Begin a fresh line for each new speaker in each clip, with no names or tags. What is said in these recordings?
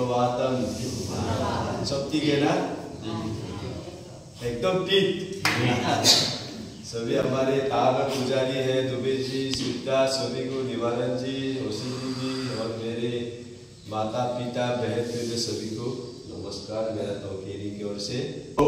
सुप्रभातम। सब ठीक है ना? एकदम ठीक। सभी हमारे तारक पुजारी है, दुबे जी, सीता, सभी को निवारण जी, ओसिनी जी और मेरे माता पिता बहन बेटे सभी को नमस्कार मेरा तौकीरी की ओर से।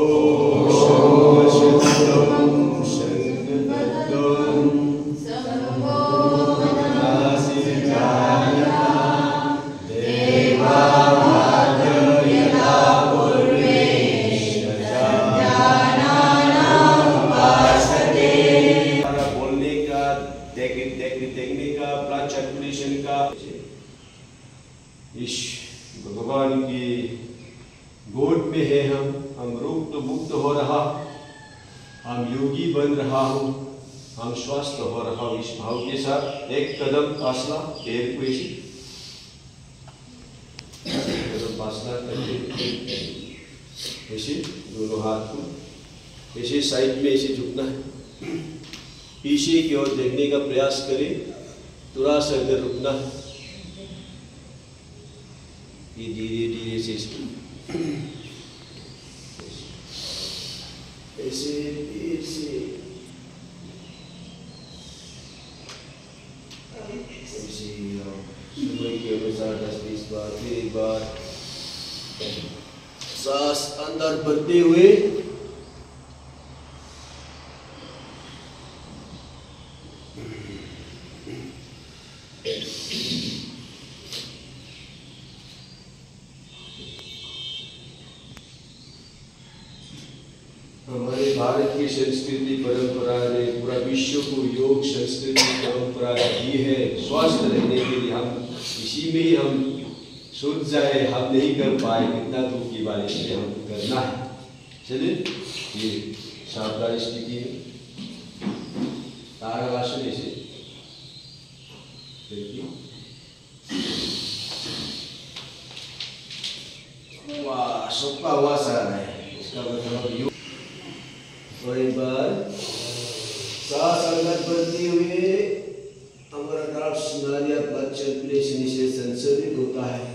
देखने का प्लान सर्कुलेशन का इस भगवान की गोद में है हम रोग तो मुक्त हो रहा, हम योगी बन रहा हूँ, हम स्वस्थ हो रहा हूँ। इस भाव के साथ एक कदम फासला पैर को कदम फासला करके ऐसे दोनों हाथ को ऐसे साइड में ऐसे झुकना है, पीछे की ओर देखने का प्रयास करें, थोड़ा सा अगर रुकना है, ये धीरे धीरे से ऐसे समय के अनुसार 10-20 बार, फिर एक बार सांस अंदर भरते हुए हमारे भारत की संस्कृति परंपरा ने पूरा विश्व को योग संस्कृति परंपरा दी है। स्वस्थ रहने के लिए हम इसी में ही हम सोच जाए, हम नहीं कर पाए, कितना दुख की बात, इसलिए हम करना है। चलिए ये सावधान स्थिति है, ताड़ासन ऐसे वाह सबका आवाज आ रहा है, इसका मतलब योग। और एक बार सांस अंदर भरते हुए हमारा ड्राफ्ट नालिया ब्लड सर्कुलेशन से संचालित होता है,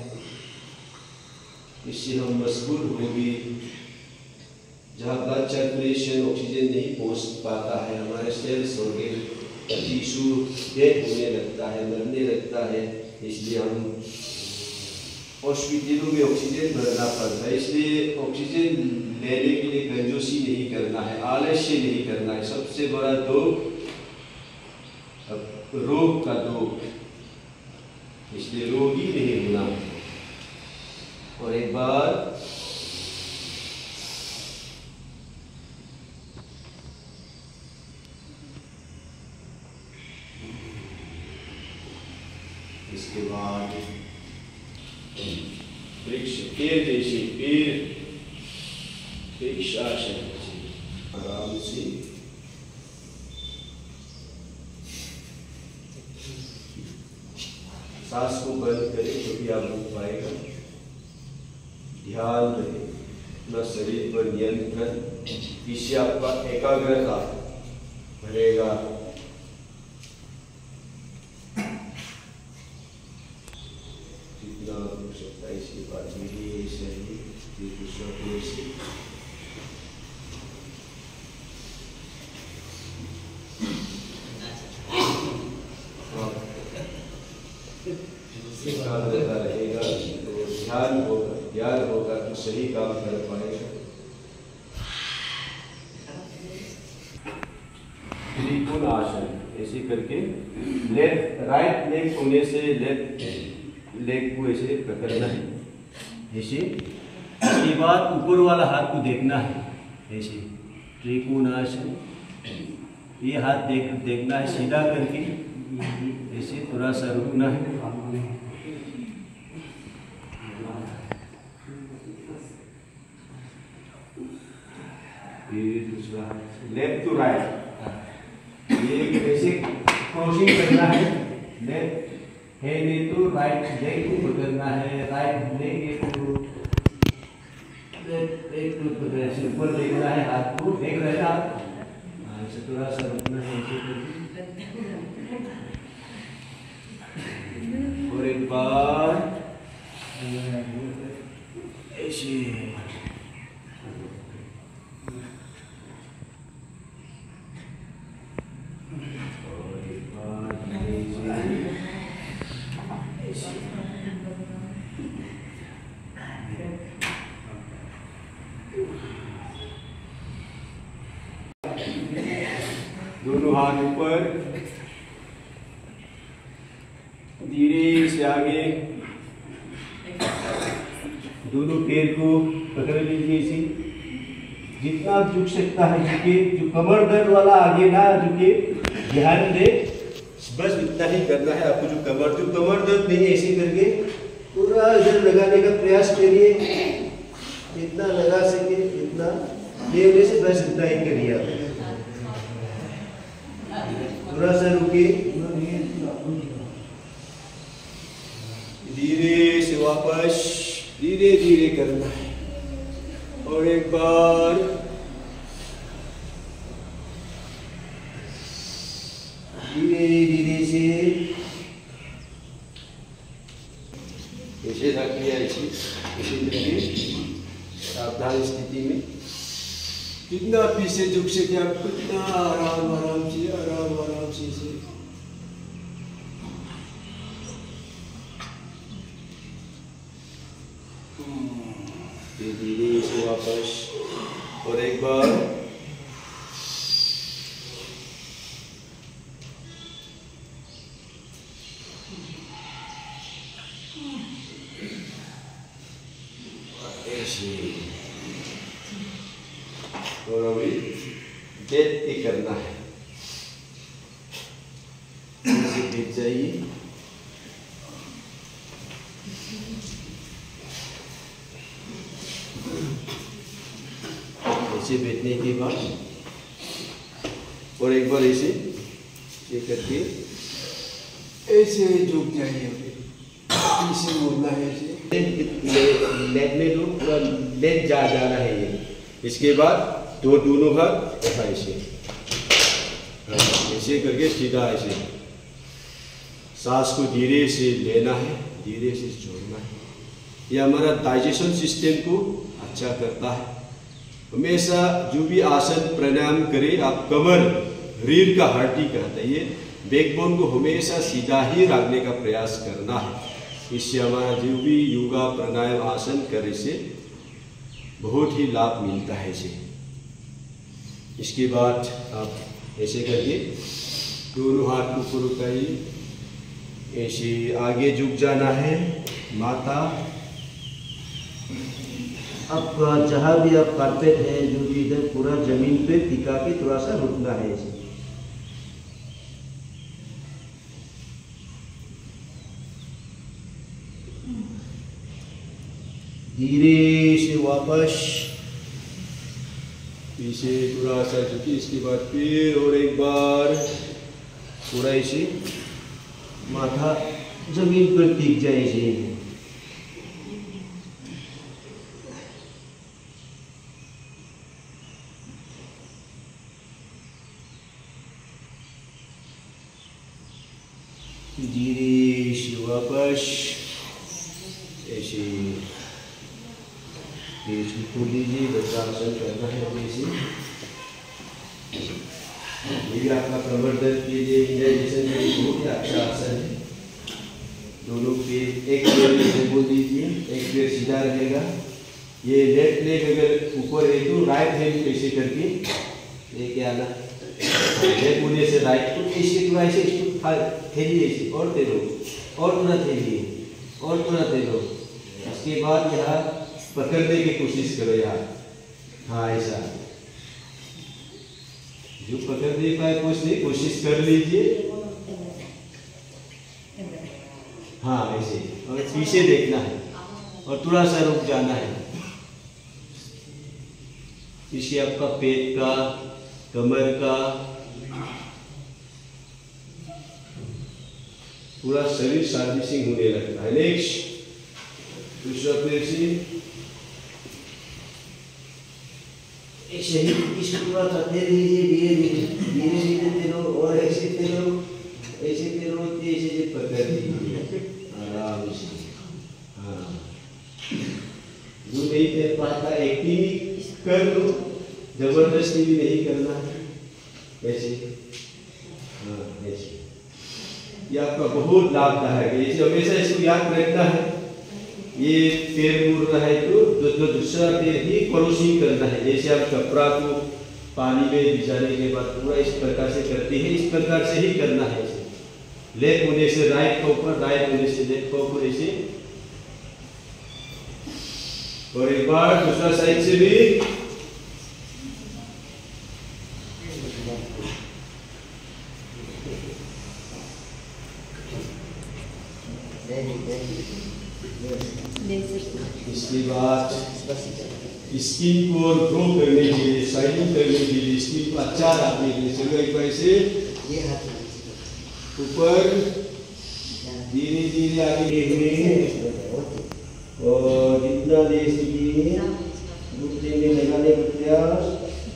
इससे हम मजबूत होंगे। जहाँ ब्लड सर्कुलेशन ऑक्सीजन नहीं पहुँच पाता है, हमारे सेल्स ऑर्गन टिश्यू डेड होने लगता है, मरने लगता है, इसलिए हम हॉस्पिटलों में ऑक्सीजन भरना पड़ता है। इसलिए ऑक्सीजन लेने के लिए कंजूसी नहीं करना है, आलस्य नहीं करना है। सबसे बड़ा दुख रोग का दुख, इसलिए रोगी नहीं होना। और एक बार इसके बाद वृक्ष पेड़ जैसे वृक्षासन आराम से सांस को बंद करें, जो भी आप रुक पाएगा। ध्यान रहे अपना शरीर पर नियंत्रण, इससे आपका एकाग्रता बढ़ेगा। जितना रुक सकता है इसके बाद धीरे से दूसरा से एकाग्रता रहेगा, तो ध्यान होगा तो सही काम कर पाएगा। त्रिकोण आसन ऐसे करके राइट लेग होने से लेफ्ट लेग को ऐसे पकड़ना है, ऐसे। इसके बाद ऊपर वाला हाथ को देखना है, ऐसे त्रिकोण आसन। ये हाथ देखना है सीधा करके, ऐसे थोड़ा सा रुकना है। फिर दूसरा लेफ्ट टू राइट, ये ऐसे क्रॉसिंग करना है। लेफ्ट हैंड तो राइट लेग को पकड़ना है, राइट लेग को ऐसे ऊपर देखना है, हाथ को देख रहे हैं आप, ऐसे थोड़ा सा रुकना है ऐसे। और एक बार ऐसे दोनों हाथ ऊपर, धीरे से आगे, दोनों पैर को पकड़ लीजिए इसे, जितना झुक सकता है झुके, जो कमर दर्द वाला आगे ना झुके, ध्यान दे, बस इतना ही करना है आपको। जो कमर दर्द नहीं है, ऐसे करके पूरा इधर लगाने का प्रयास करिए, जितना लगा सके इतना लेने से बस इतना ही करिए आप। थोड़ा सा रुके, धीरे से वापस धीरे धीरे करना है। और एक बार धीरे धीरे से ऐसे रख लिया, इसी करके सावधान स्थिति में जितना पीछे झुक सके आप उतना आराम आराम से धीरे से वापस। और एक बार ऐसे। और अभी डेथ पे करना है, ऐसे बैठ जाइए। ऐसे बैठने के बाद और एक बार ऐसे ये करके ऐसे झुक जाइए, ऐसे मोड़ना है, ऐसे लेग में जो पूरा लेग जा रहा है ये। इसके बाद दोनों हाथ ऐसे ऐसे करके सीधा ऐसे सांस को धीरे से लेना है, धीरे से छोड़ना है। यह हमारा डाइजेशन सिस्टम को अच्छा करता है। हमेशा जो भी आसन प्राणायाम करें आप, कमर रीढ़ का हड्डी कहते हैं, ये बैकबोन को हमेशा सीधा ही रखने का प्रयास करना है। इससे हमारा जो भी योगा प्राणायाम आसन करे से बहुत ही लाभ मिलता है इसे। इसके बाद आप ऐसे करके दोनों हाथ को ऊपर उठाइए, ऐसे आगे झुक जाना है, माथा आपका जहाँ भी आप कारपेट है जो भी इधर पूरा जमीन पे टिका के थोड़ा सा रुकना है ऐसे। धीरे से वापस पीछे थोड़ा सा झुकी, इसके बाद फिर और एक बार पूरा ऐसे माथा जमीन पर टिक जाए ऐसे। धीरे से वापस ऐसे पेट को खोल लीजिए, वज्रासन करना है ऐसे। ये आपका कमर दर्द के लिए इंडाइजेशन के लिए बहुत ही अच्छा आसन है। दोनों पैर, एक पैर से बोल दीजिए, एक पैर सीधा रहेगा। ये लेफ्ट लेग अगर ऊपर है तो राइट हैंड ऐसे करके लेके आना, लेफ्ट होने से राइट को ऐसे थोड़ा ऐसे थैली ऐसे और तेलो, और पूरा थैली, और पूरा तेलो। इसके बाद यहाँ पकड़ने की कोशिश करो यहाँ, हाँ ऐसा जो पकड़ने का कोशिश कर लीजिए, हाँ ऐसे। और पीछे देखना है और थोड़ा सा रुक जाना है। पीछे आपका पेट का, कमर का, पूरा शरीर सर्विसिंग होने लगता है। नेक्स्ट दूसरा पैर से ऐसे ही इसे पूरा करते रहिए, धीरे धीरे तेलो, और ऐसे तेलो, ऐसे तेलो, ऐसे पकड़ लीजिए आराम से, हाँ। जो नहीं तैर पाता एक्टिंग कर लो, जबरदस्ती भी नहीं करना है। ऐसे हाँ ऐसे, ये आपका बहुत लाभदायक है। इसे हमेशा इसको याद रखना है। ये पैर मुड़ रहा है तो दूसरा पैर ही क्रॉसिंग करना है। जैसे आप कपड़ा को पानी में भिजाने के बाद पूरा इस प्रकार से करते हैं, इस प्रकार से ही करना है। लेफ्ट होने से राइट के ऊपर, राइट होने से लेफ्ट के ऊपर ऐसे। और एक बार दूसरा साइड से भी। इसके बाद स्किन को ग्रो करने के लिए, शाइनिंग करने के लिए, स्किन को अच्छा रखने के लिए चलो एक बार से ऊपर धीरे धीरे आगे हुए और जितना दे सके घुटने में लगाने का प्रयास।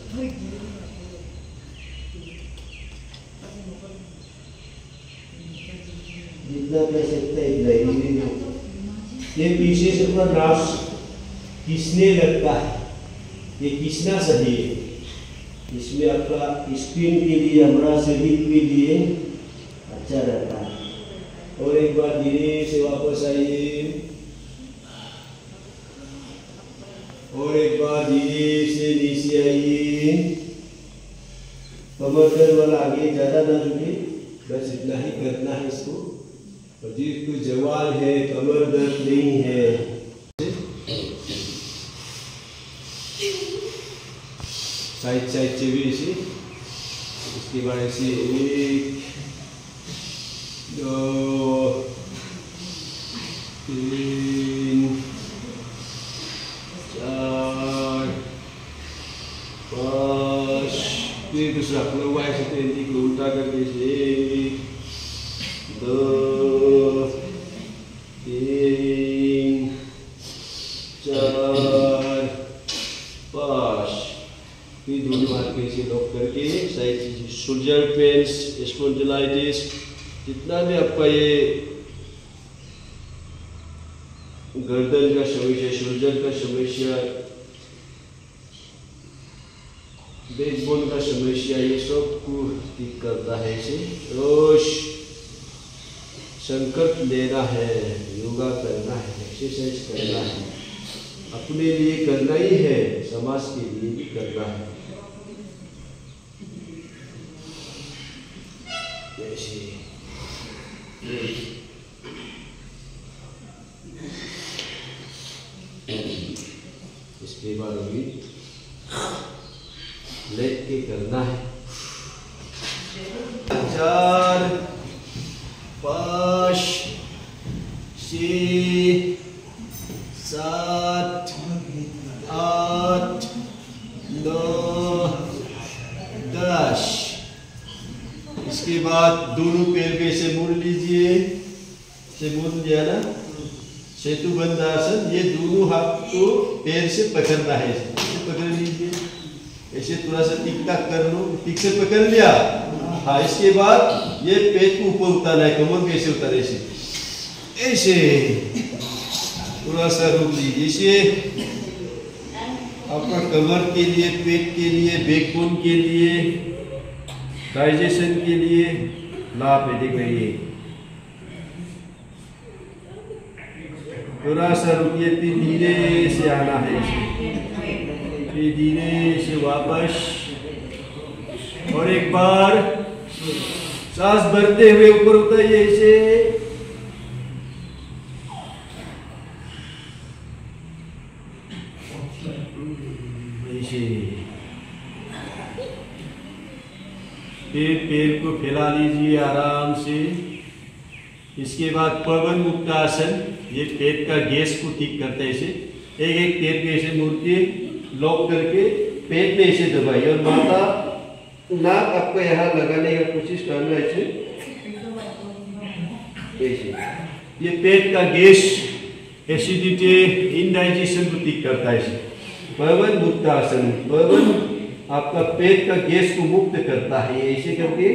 जितना कर सकता है इतना धीरे। ये पीछे से पूरा नाश खींचने लगता है, ये खींचना सही है। इसमें आपका स्किन के लिए, हमारा शरीर के लिए अच्छा रहता है। और एक बार धीरे से वापस आइए और एक बार धीरे से नीचे आइए। कमर दर्द वाला आगे ज्यादा ना झुके, बस इतना ही करना है इसको। और जिसको जवान है, कमर दर्द नहीं है, साइड साइड से भी ऐसे। इसके बाद ऐसे 1 2 3 4 5। फिर दूसरा फ्लो ऐसे तेजी को उल्टा करके 1 2 3 4 5। फिर दोनों हाथ के इसे लॉक करके साइड से शोल्डर पेन्स, स्पॉन्डिलाइटिस, जितना भी आपका ये गर्दन का समस्या, शोल्डर का समस्या, बैकबोन का समस्या, ये सब को ठीक करता है। इसे रोज संकल्प लेना है, योगा करना है, एक्सरसाइज करना है, अपने लिए करना ही है, समाज के लिए भी करना है। इसके बाद अभी लेट के करना है। 4 5 6 7 8 9 10। इसके बाद दोनों पैर पे से मोड़ लीजिए, से मोड़ लिया ना, सेतु बंद आसन। ये दोनों हाथ को पैर से पकड़ना है, ऐसे पकड़ लीजिए। ऐसे थोड़ा सा टिक टाक कर लो, ठीक से पकड़ लिया। हाँ, इसके बाद ये पेट को ऊपर उतारना है। कमर कैसे उतारे? ऐसे ऐसे थोड़ा सा रोक लीजिए। इसे आपका कमर के लिए, पेट के लिए, बैकबोन के लिए, डाइजेशन के लिए लाभ है। देख रही है, थोड़ा सा रुकिए, फिर धीरे से आना है, फिर धीरे से वापस। और एक बार सांस भरते हुए ऊपर उतारिए ऐसे। फिर पैर को फैला लीजिए आराम से। इसके बाद पवन मुक्त आसन, ये पेट का गैस को ठीक करता है। ऐसे एक एक पैर पे ऐसे मुड़ के लॉक करके पेट में ऐसे दबाइए और माथा नाक आपको यहाँ लगाने का कोशिश करना है ऐसे। ये पेट का गैस, एसिडिटी, इंडाइजेशन को ठीक करता है। ऐसे पवन मुक्त आसन, पवन आपका पेट का गैस को मुक्त करता है। ऐसे करके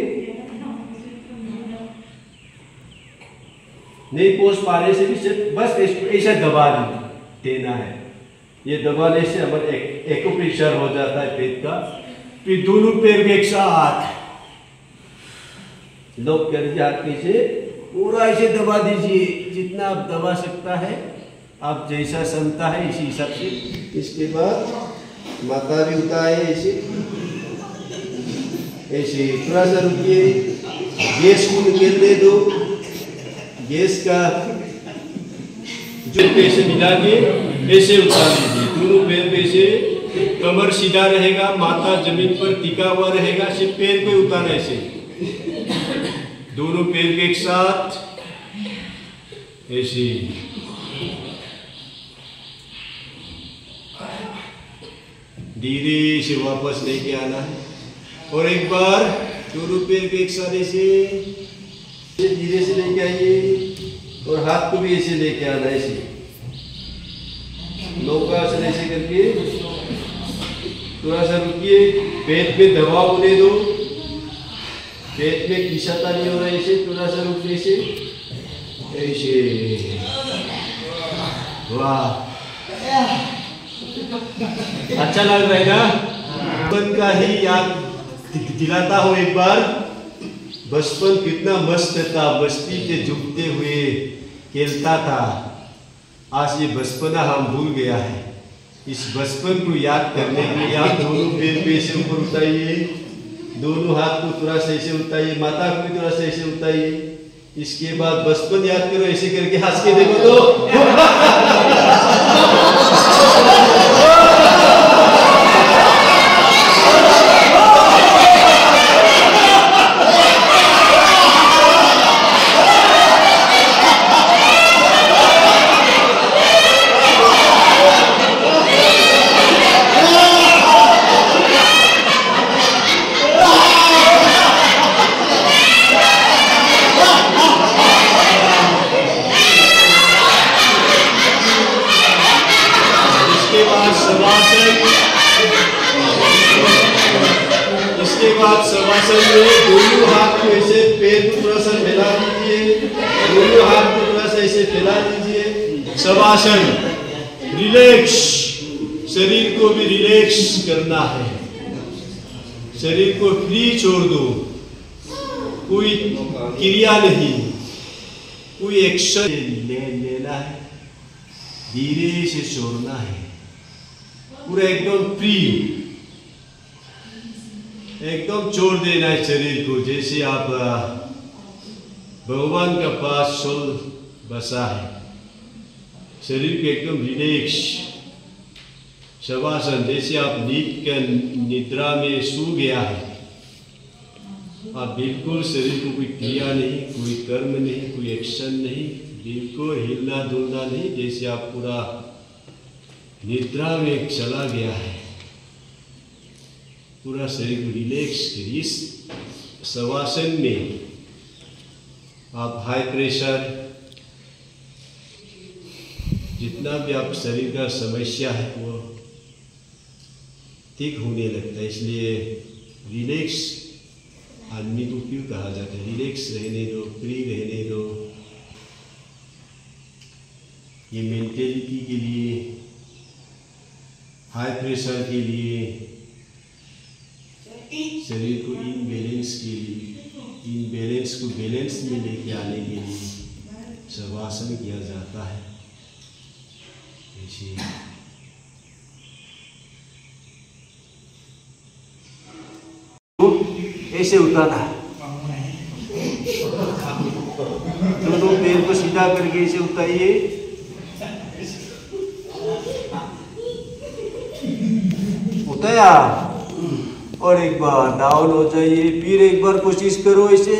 नहीं पहुंच पाने से भी सिर्फ बस ऐसा दबा देना है। ये दबाने से हमारे एक्यूप्रेशर हो जाता है पेट का। फिर दोनों पैर के एक साथ लॉक कर दीजिए, हाथ से पूरा ऐसे दबा दीजिए, जितना आप दबा सकता है, आप जैसा क्षमता है इसी हिसाब से। इसके बाद माथा भी उठाए ऐसे ऐसे, थोड़ा सा रुकिए, गैस को निकलने दो, गैस का जो पैसे मिला के ऐसे उतार लीजिए। दोनों पैर पे से कमर सीधा रहेगा, माथा जमीन पर टिका हुआ रहेगा, सिर्फ पैर पे उतारना ऐसे, दोनों पैर के एक साथ ऐसे। धीरे से वापस लेके आना है, और एक बार दोनों पैर के एक साथ ऐसे धीरे से लेके आइए, और हाथ को भी ऐसे लेके आना ऐसे, नौकासन ऐसे करके। थोड़ा सा रुकिए, पेट पे दबाव होने दो, पेट में खिंचाता नहीं हो रहा है ऐसे, थोड़ा सा रुकने से ऐसे। वाह, अच्छा लग रहा है ना? बचपन का ही याद दिलाता हो एक बार, बचपन कितना मस्त था, मस्ती के झुकते हुए खेलता था। आज ये बचपना हम भूल गया है। इस बचपन को याद करने के लिए आप दोनों पैर पे से ऊपर उठाइए, दोनों हाथ को थोड़ा सा ऐसे उठाइए, माथा को भी थोड़ा सा ऐसे उठाइए। इसके बाद बचपन याद करो, ऐसे करके हंस के देखो तो। इसके बाद शवासन में दोनों हाथ को ऐसे पैर को थोड़ा सा फैला दीजिए, दोनों हाथ को थोड़ा सा ऐसे फैला दीजिए। शवासन, रिलैक्स, शरीर को भी रिलैक्स करना है, शरीर को फ्री छोड़ दो, कोई क्रिया नहीं, कोई एक्शन लेना है, धीरे से छोड़ना है, पूरा एकदम फ्री, एकदम छोड़ देना है शरीर को, जैसे आप भगवान का पास सोल बसा है। शरीर को एकदम रिलैक्स, शवासन, जैसे आप नींद के निद्रा में सो गया है, आप बिल्कुल शरीर को कोई क्रिया नहीं, कोई कर्म नहीं, कोई एक्शन नहीं, बिल्कुल हिलना डुलना नहीं, जैसे आप पूरा निद्रा में चला गया है। पूरा शरीर को रिलैक्स करिए। इस शवासन में आप हाई प्रेशर, जितना भी आप शरीर का समस्या है वो ठीक होने लगता है। इसलिए रिलैक्स आदमी को क्यों कहा जाता है? रिलैक्स रहने दो, फ्री रहने दो। ये मेंटेलिटी के लिए, हाई प्रेशर के लिए, शरीर को इनबैलेंस के लिए, इनबैलेंस को बैलेंस में लेके आने के लिए शवासन किया जाता है। ऐसे उतारना, दोनों पैर को सीधा करके ऐसे उतारिए, उतारा, और एक बार डाउन हो जाइए। फिर एक बार कोशिश करो ऐसे,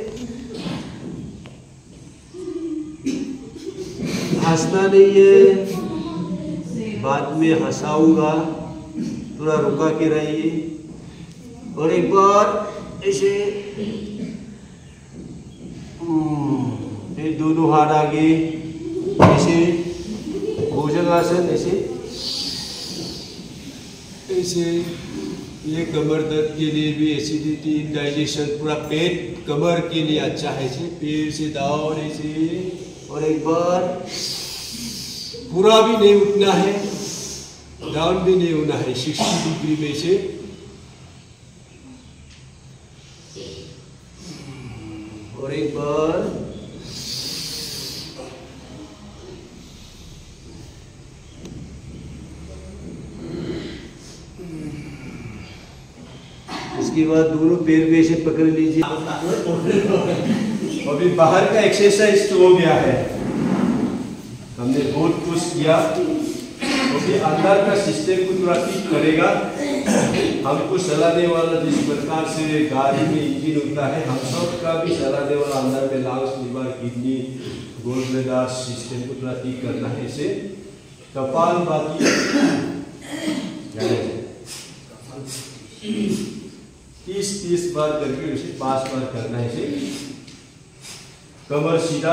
हंसना नहीं है, बाद में हंसाऊंगा, थोड़ा रुका के रहिए, और एक बार ऐसे, फिर दोनों हाथ आगे ऐसे, भुजंगासन ऐसे ऐसे। ये कमर दर्द के लिए भी, एसिडिटी, इंडाइजेशन, पूरा पेट कमर के लिए अच्छा है। ऐसे पैर से डाउन ऐसे, और एक बार पूरा भी नहीं उठना है, डाउन भी नहीं होना है, 60 डिग्री में से और एक बार इसके बाद दोनों पैर में से पकड़ लीजिए। अभी बाहर का एक्सरसाइज तो हो गया है, हमने बहुत कुछ किया। अभी अंदर का सिस्टम को थोड़ा ठीक करेगा। हमको चलाने वाला जिस प्रकार से गाड़ी में इंजन होता है, हम सब का भी चलाने वाला अंदर में lungs, liver, kidney, gallbladder system को थोड़ा ठीक करना है। इसे कपालभाति 30-30 बार करके उसे 5 बार करना है। इसे कमर सीधा,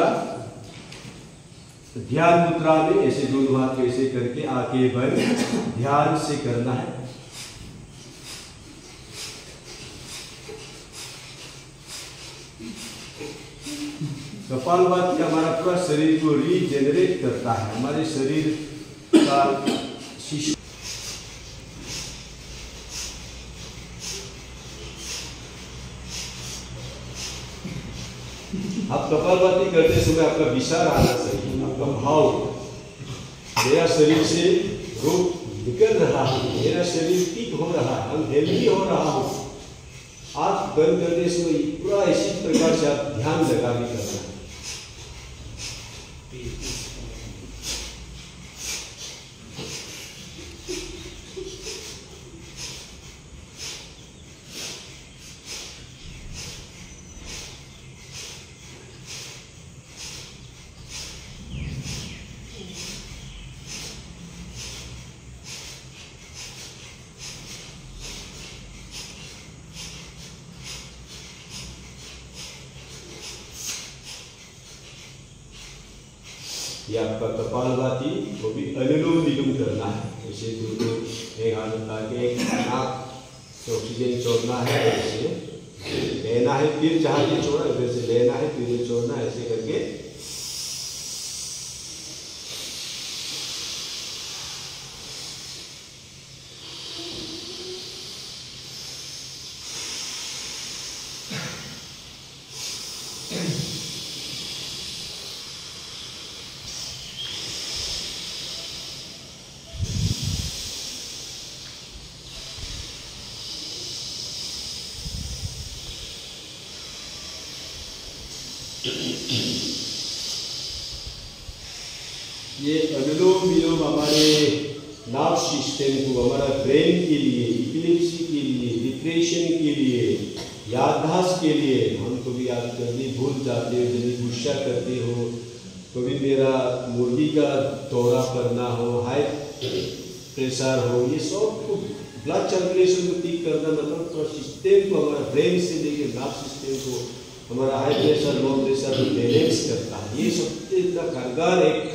ध्यान मुद्रा में ऐसे दोनों हाथ ऐसे करके आगे बढ़ ध्यान से करना है। कपालभाति हमारा पूरा शरीर को रीजेनरेट करता है, हमारे शरीर का शिशु। आप कपालभाति करते समय आपका विचार आना चाहिए, आपका भाव, मेरा शरीर से रोग निकल रहा है, मेरा शरीर ठीक हो रहा है, हम हेल्दी हो रहा हूँ। आँख बंद करने से पूरा इसी प्रकार से आप ध्यान लगा के करना है। ये आपका कपालभाति, वो भी अनुलोम विलोम करना है। ऐसे दोनों एक हाथ उठा के एक नाक से ऑक्सीजन छोड़ना है, ऐसे लेना है, फिर जहाँ ये छोड़ा इधर से लेना है, फिर ये छोड़ना, ऐसे करके ये अनुलोम विलोम हमारे नर्व सिस्टम को, हमारा ब्रेन के लिए, इपिलेप्सी के लिए, डिप्रेशन के लिए, याददाश्त के लिए, हम कभी आप जल्दी भूल जाते हो, जल्दी गुस्सा करते हो, कभी मेरा मुर्गी का दौरा करना हो, हाई प्रेशर हो, ये सब को ब्लड सर्कुलेशन को ठीक करना, मतलब तो सिस्टम को, हमारा ब्रेन से लेकर नर्व सिस्टम को, हमारा हाई प्रेशर, लो प्रेशर को बैलेंस करता है। ये सबसे इतना कारगर एक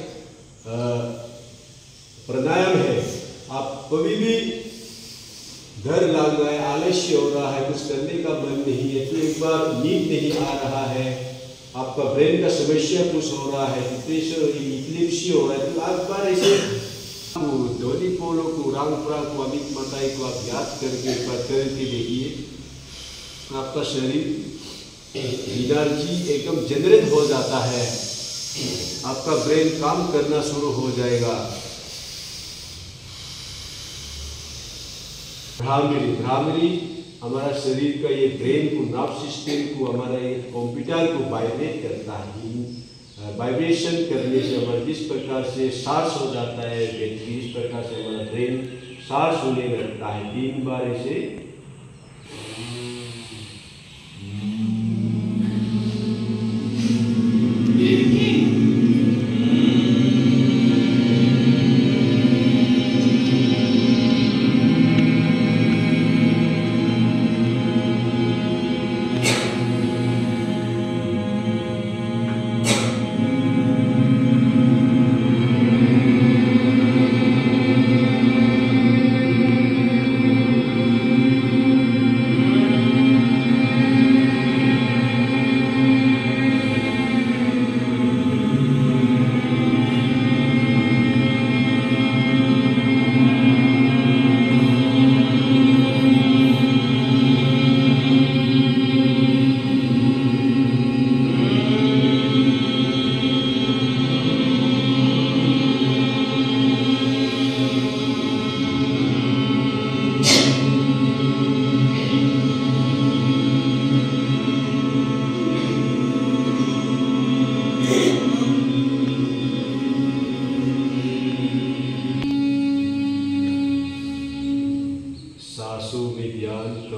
प्राणायाम है। आप कभी भी डर लग रहा है, आलस्य हो रहा है, कुछ करने का मन नहीं है, तो एक बार नींद नहीं आ रहा है, आपका ब्रेन का समस्या कुछ हो रहा है, डिप्रेशन, इपिलेप्सी हो रहा है, तो आप बार ऐसे धोनी पोलो को, रामपुरा को, अमित मताई को आप याद करके एक बार करके देखिए, आपका शरीर एनर्जी एकदम जनरेट हो जाता है, आपका ब्रेन काम करना शुरू हो जाएगा। भ्रामरी, भ्रामरी हमारा शरीर का ये ब्रेन को, नर्व सिस्टम को, हमारा ये कंप्यूटर को वाइब्रेट करता है। वाइब्रेशन करने से हमारा जिस प्रकार से चार्ज हो जाता है बैटरी, इस प्रकार से हमारा ब्रेन चार्ज होने लगता है। 3 बार इसे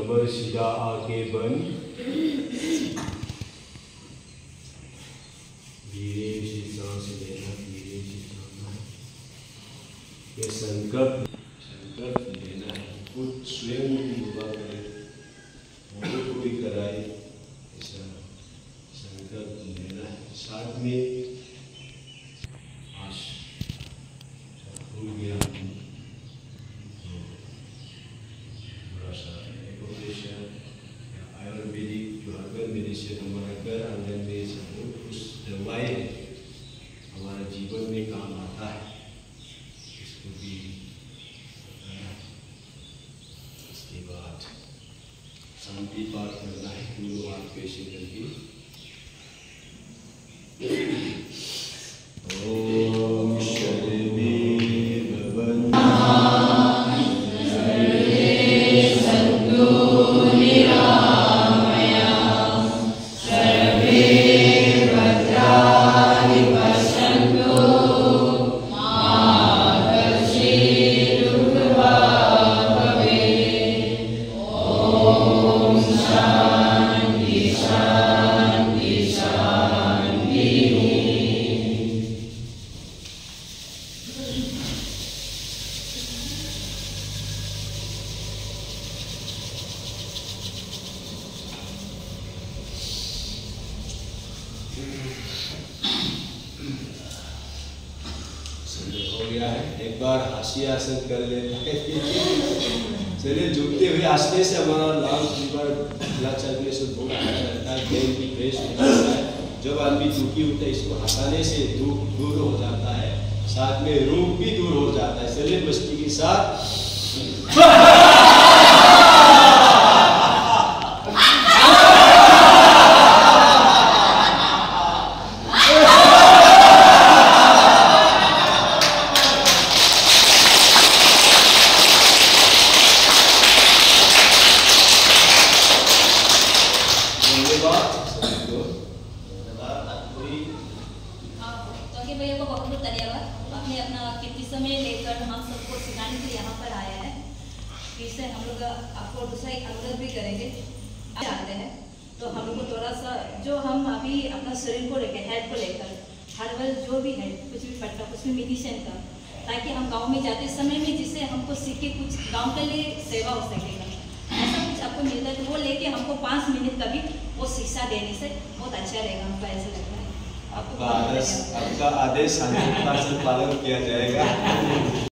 कमर सीधा आगे बंद, धीरे से सांस लेना, धीरे से छोड़ना। ये संकल्प लेना है, खुद स्वयं योगा करें, मुझे कोई कराए, ऐसा संकल्प लेना है। साथ में भूल गया थोड़ा सा एक्यूप्रेशर या आयुर्वेदिक जो हर्बल मेडिसिन हमारा घर आंगन में सब कुछ दवाएं हमारा जीवन में काम आता है, इसको भी बताया। इसके बाद शांति पाठ करना है, दोनों हाथ पेश करके। ओम शर्वे भवन्तु हो गया है। एक बार हास्यासन कर लेते हैं। चलिए, झुकते हुए हंसने से हमारा लंग्स, लीवर, ब्लड सर्कुलेशन बहुत अच्छा रहता है, ब्रेन भी फ्रेश रहता है। जब आदमी दुखी होता है, इसको हंसाने से दुख दूर हो जाता है, साथ में रोग भी दूर हो जाता है। चलिए मस्ती के साथ
भैया को बहुत बहुत धन्यवाद। आपने अपना कीमती समय लेकर हम सबको सिखाने के लिए यहाँ पर आया है। फिर से हम लोग आपको दूसरा एक अनुरोध भी करेंगे। जानते हैं तो हम लोग को थोड़ा सा जो हम अभी अपना शरीर को लेकर, हेल्थ को लेकर, हर्बल जो भी है, कुछ भी पट्टा, कुछ भी मेडिसिन का, ताकि हम गाँव में जाते समय में जिससे हमको सीख के कुछ गाँव के लिए सेवा हो सकेगा, ऐसा कुछ आपको मिलता है तो वो लेके हमको 5 मिनट का भी वो शिक्षा देने से बहुत अच्छा रहेगा। हमको ऐसा लगता है
आपका आदेश 100% पालन किया जाएगा।